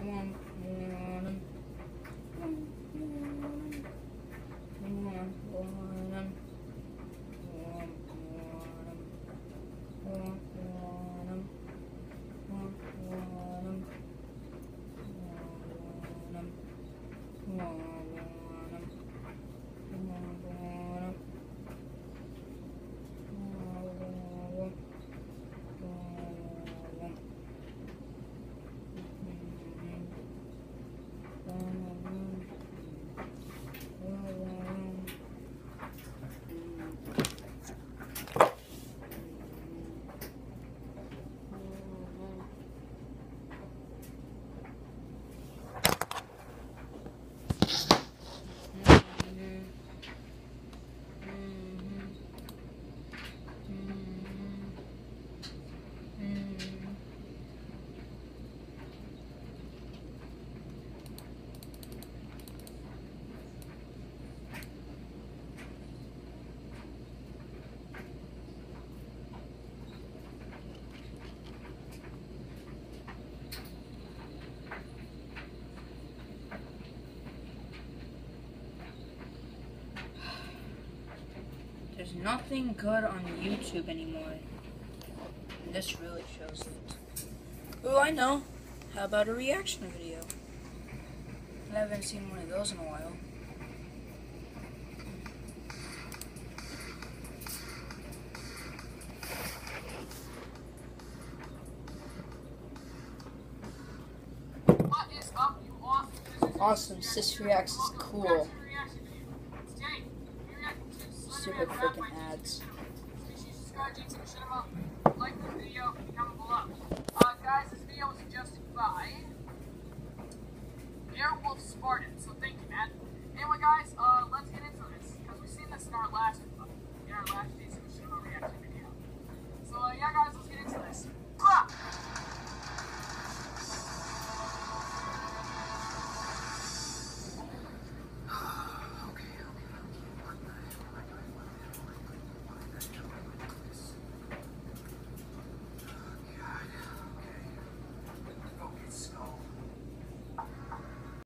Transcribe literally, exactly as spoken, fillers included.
There's nothing good on YouTube anymore. And this really shows it. Oh, I know. How about a reaction video? I haven't seen one of those in a while. What is up, you awesome? Awesome, cistreactz is cool. Stupid freaking ads. Like the video, comment below. Uh, guys, this video was suggested by Airwolf Spartan, so thank you, man. Anyway, guys, uh, let's get into this, because we've seen this in our last, in our last Jason Machinima reaction video. So, uh, yeah, guys,